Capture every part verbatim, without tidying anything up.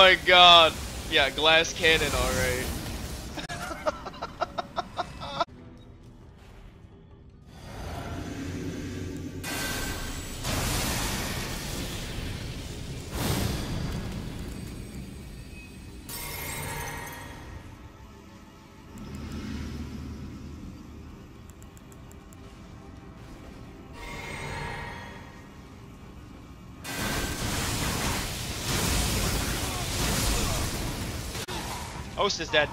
my god. Yeah, glass cannon, alright. Host is dead.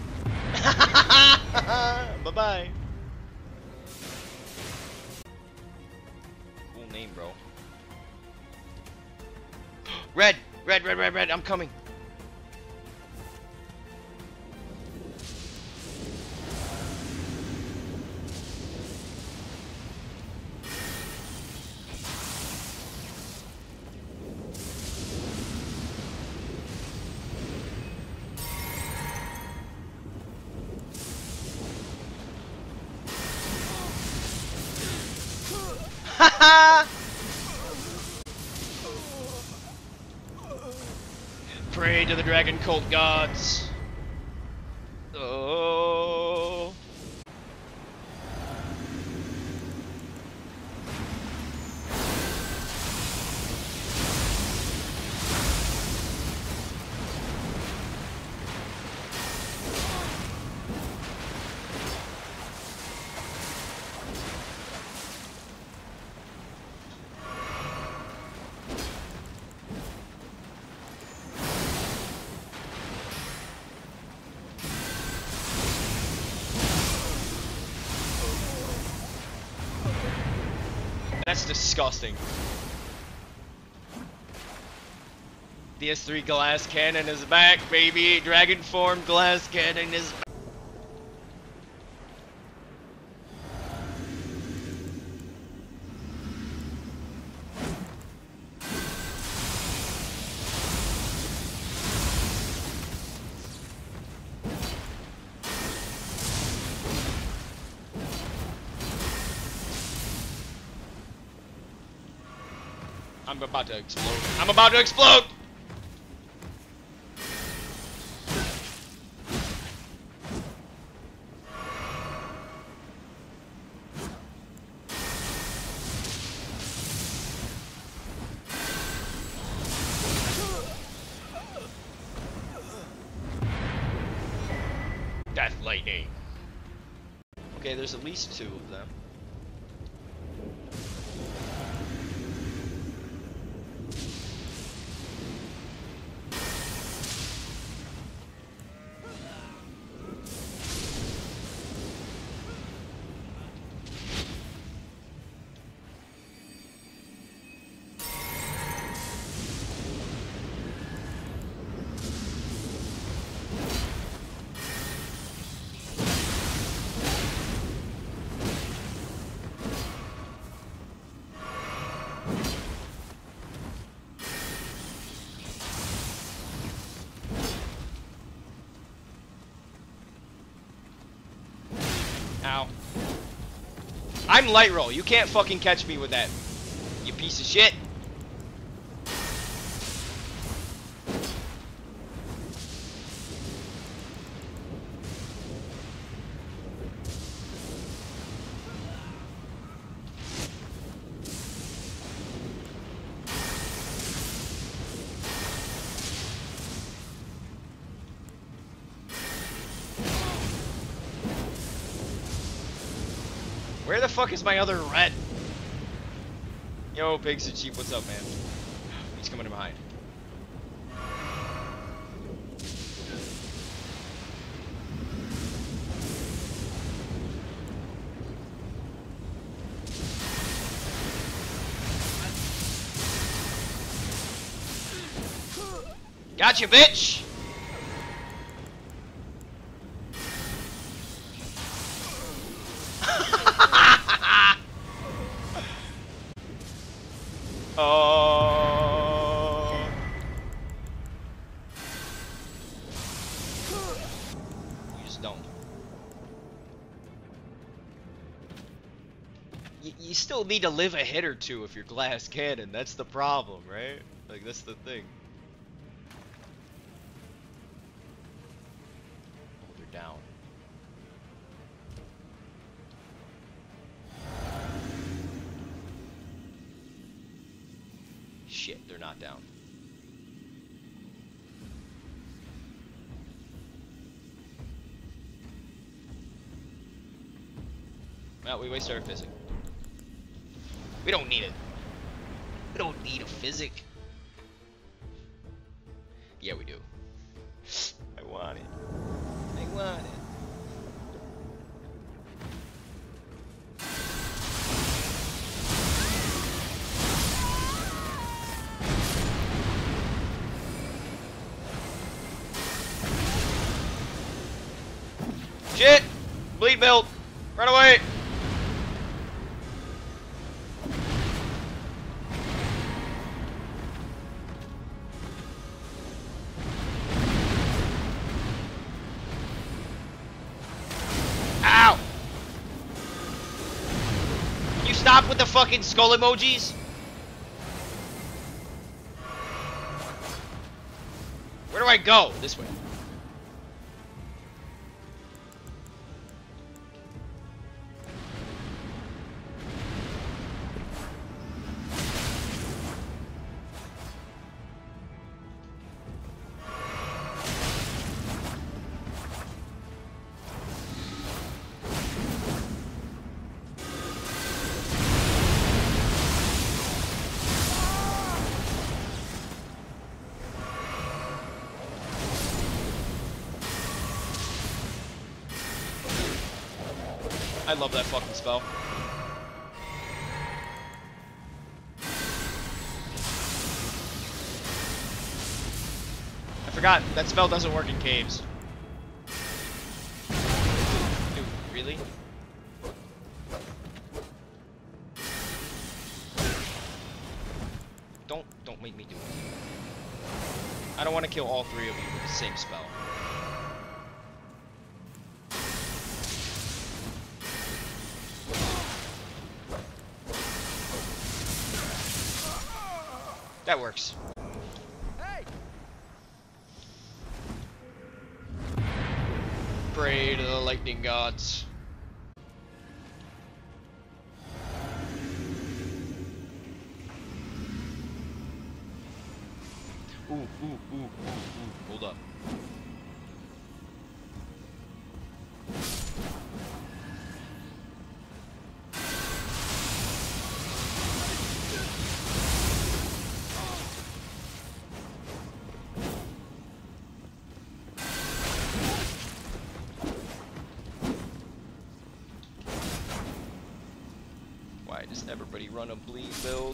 Bye-bye. Cool name, bro. Red! Red, red, red, red, I'm coming. Pray to the dragon cult gods. Oh. That's disgusting. D S three glass cannon is back, baby. Dragon form glass cannon is back. I'm about to explode. I'm about to explode! Death lightning. Okay, there's at least two of them. Ow. I'm light roll. You can't fucking catch me with that. You piece of shit. Where the fuck is my other red? Yo, Pigs and Sheep, what's up, man? He's coming in behind. Gotcha, bitch! Oh. You just don't. You, you still need to live a hit or two if you're glass cannon. That's the problem, right? Like, that's the thing. shit, they're not down. Well, we wasted our physic. We don't need it. We don't need a physic. Yeah, we do. I want it. I want it. Shit! Bleed build! Run away! Ow! Can you stop with the fucking skull emojis? Where do I go? This way. I love that fucking spell. I forgot, that spell doesn't work in caves. Dude, really? Don't, don't make me do it. I don't want to kill all three of you with the same spell. That works. Hey. Pray to the lightning gods. Ooh, ooh, ooh, ooh, ooh, hold up. Why does everybody run a bleed build?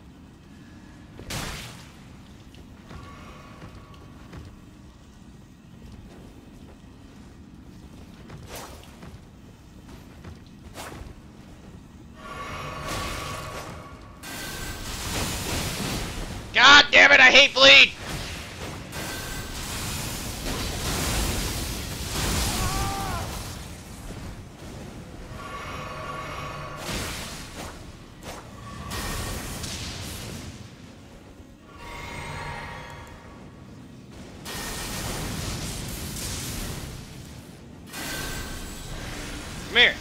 God damn it, I hate bleed! Come here.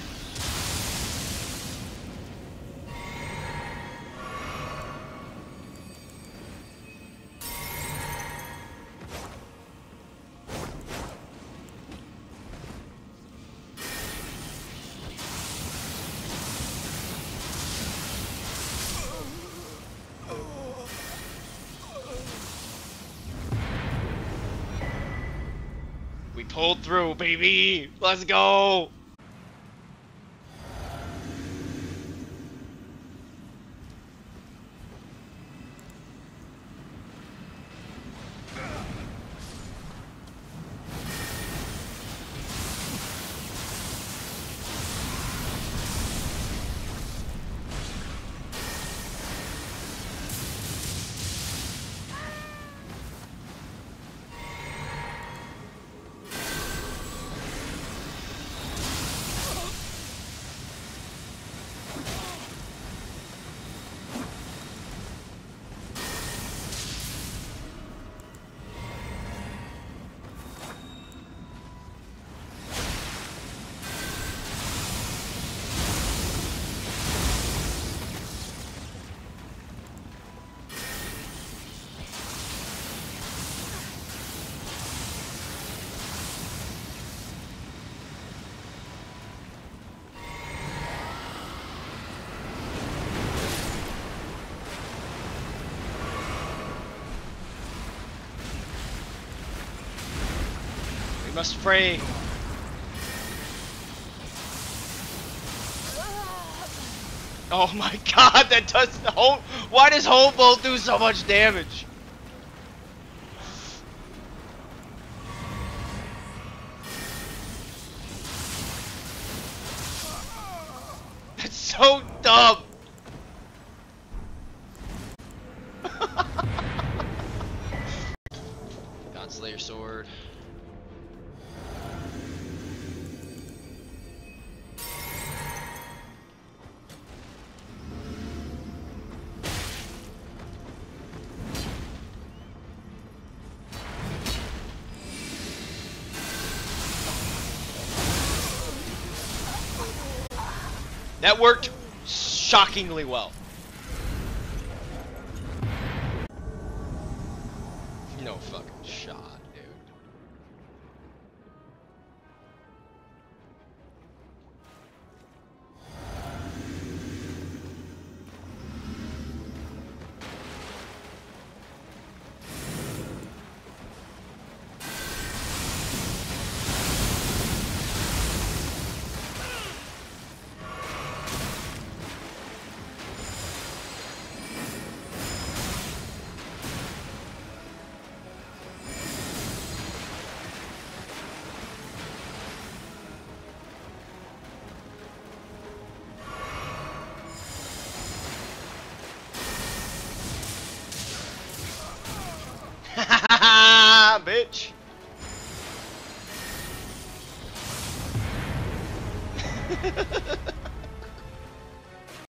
We pulled through, baby. Let's go. We must pray. Oh my god, that does the whole. Why does whole bolt do so much damage? That's so dumb. Godslayer sword. That worked shockingly well. No fucking shot, dude. Bitch.